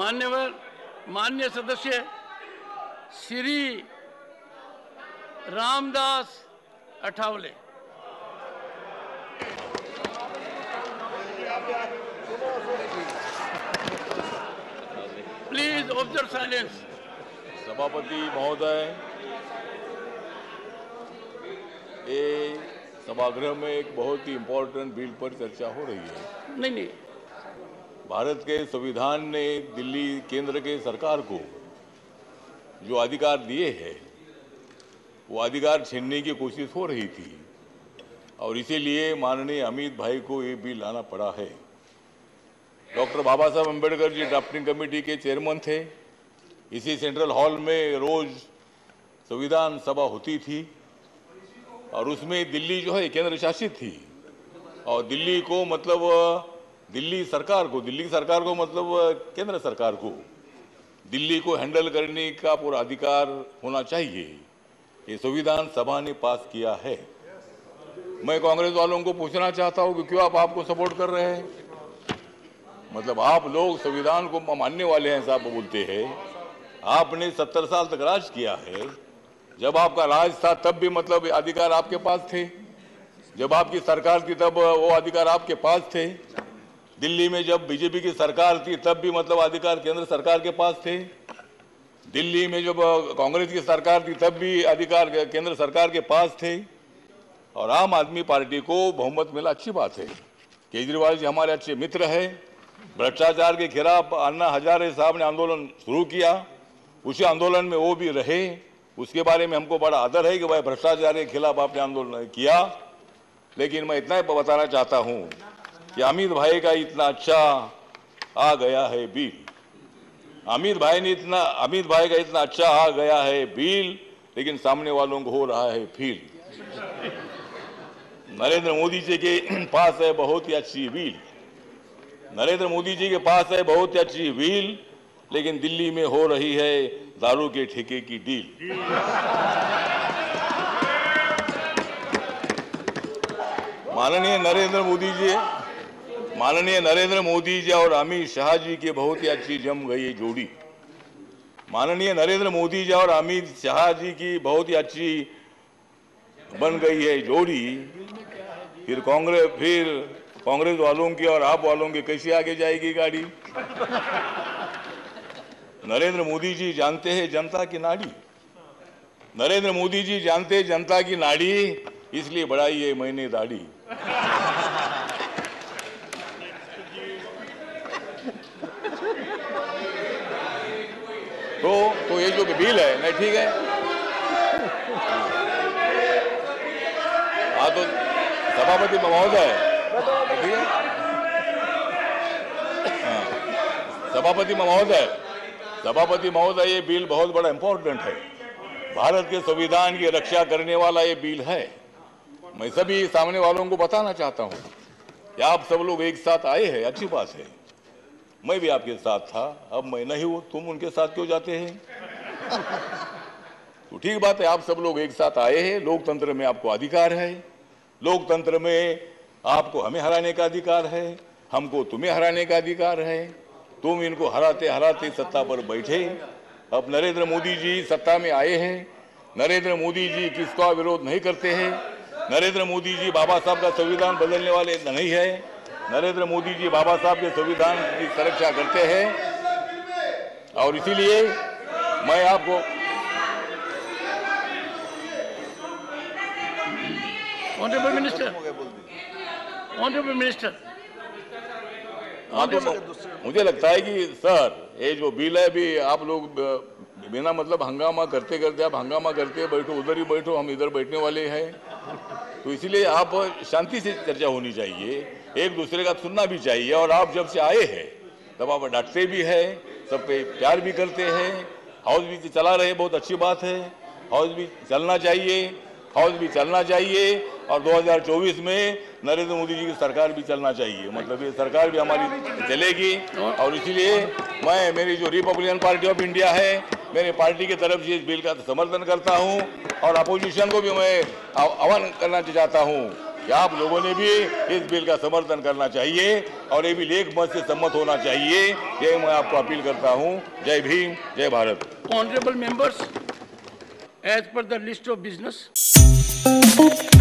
मान्य सदस्य Shri Ramdas Athawale. Please observe silence. सभापति महोदय, ये सभागृह में एक बहुत ही इम्पोर्टेंट बिल पर चर्चा हो रही है। नहीं, भारत के संविधान ने दिल्ली केंद्र के सरकार को जो अधिकार दिए हैं वो अधिकार छीनने की कोशिश हो रही थी और इसीलिए माननीय अमित भाई को ये बिल लाना पड़ा है। Doctor Baba Saheb Ambedkar ji drafting committee के चेयरमैन थे। इसी सेंट्रल हॉल में रोज संविधान सभा होती थी और उसमें दिल्ली जो है केंद्र शासित थी और दिल्ली सरकार को मतलब केंद्र सरकार को दिल्ली को हैंडल करने का पूरा अधिकार होना चाहिए। ये संविधान सभा ने पास किया है। मैं कांग्रेस वालों को पूछना चाहता हूं कि क्यों आप आपको सपोर्ट कर रहे हैं? मतलब आप लोग संविधान को मानने वाले हैं, साहब बोलते हैं। आपने 70 साल तक राज किया है। जब आपका राज था तब भी मतलब अधिकार आपके पास थे। जब आपकी सरकार थी तब वो अधिकार आपके पास थे। दिल्ली में जब बीजेपी की सरकार थी तब भी मतलब अधिकार केंद्र सरकार के पास थे। दिल्ली में जब कांग्रेस की सरकार थी तब भी अधिकार केंद्र सरकार के पास थे। और आम आदमी पार्टी को बहुमत मिला, अच्छी बात है। केजरीवाल जी हमारे अच्छे मित्र हैं। भ्रष्टाचार के खिलाफ अन्ना हजारे साहब ने आंदोलन शुरू किया, उसी आंदोलन में वो भी रहे। उसके बारे में हमको बड़ा आदर है कि भाई भ्रष्टाचार के खिलाफ आपने आंदोलन किया। लेकिन मैं इतना ही बताना चाहता हूं कि अमित भाई का इतना अच्छा आ गया है बिल, अमित भाई का इतना अच्छा आ गया है बिल, लेकिन सामने वालों को हो रहा है फील। नरेंद्र मोदी जी के पास है बहुत ही अच्छी बिल, नरेंद्र मोदी जी के पास है बहुत ही अच्छी बिल, लेकिन दिल्ली में हो रही है दारू के ठेके की डील। माननीय नरेंद्र मोदी जी और अमित शाह जी की बहुत ही अच्छी जम गई जोड़ी। माननीय नरेंद्र मोदी जी और अमित शाह जी की बहुत ही अच्छी बन गई है जोड़ी। फिर कांग्रेस वालों की और आप वालों की कैसे आगे जाएगी गाड़ी? नरेंद्र मोदी जी जानते हैं जनता की नाड़ी, नरेंद्र मोदी जी जानते हैं जनता की नाड़ी, इसलिए बढ़ाई है मैंने दाढ़ी। तो ये जो बिल है नहीं ठीक है। हाँ तो सभापति महोदय, सभापति महोदय ये बिल बहुत बड़ा इंपॉर्टेंट है। भारत के संविधान की रक्षा करने वाला ये बिल है। मैं सभी सामने वालों को बताना चाहता हूं कि आप सब लोग एक साथ आए हैं, अच्छी बात है। मैं भी आपके साथ था, अब मैं नहीं हूं, तुम उनके साथ क्यों जाते हैं? तो ठीक बात है, आप सब लोग एक साथ आए हैं। लोकतंत्र में आपको अधिकार है, लोकतंत्र में आपको हमें हराने का अधिकार है, हमको तुम्हें हराने का अधिकार है। तुम इनको हराते हराते सत्ता पर बैठे। अब नरेंद्र मोदी जी सत्ता में आए हैं। नरेंद्र मोदी जी किसका विरोध नहीं करते हैं। नरेंद्र मोदी जी बाबा साहब का संविधान बदलने वाले नहीं है। नरेंद्र मोदी जी बाबा साहब के संविधान की सुरक्षा करते हैं और इसीलिए मैं आपको ऑनरेबल मिनिस्टर हाँ, तो मुझे लगता है कि सर ये जो बिल है भी आप लोग बिना मतलब हंगामा करते आप हंगामा करते बैठो, उधर ही बैठो, हम इधर बैठने वाले हैं। तो इसीलिए आप शांति से चर्चा होनी चाहिए, एक दूसरे का सुनना भी चाहिए। और आप जब से आए हैं तब आप डांटते भी हैं, सब पे प्यार भी करते हैं। हाउस भी चला रहे, बहुत अच्छी बात है। हाउस भी चलना चाहिए और 2024 में नरेंद्र मोदी जी की सरकार भी चलना चाहिए। मतलब ये सरकार भी हमारी चलेगी और इसीलिए मैं मेरी जो रिपब्लिकन पार्टी ऑफ इंडिया है, मेरी पार्टी की तरफ से इस बिल का समर्थन करता हूं और अपोजिशन को भी मैं आह्वान करना चाहता हूं कि आप लोगों ने भी इस बिल का समर्थन करना चाहिए और ये बिल एक मत से सम्मत होना चाहिए। ये मैं आपको अपील करता हूं। जय भीम, जय Bharat. Honorable members, as per the list of business.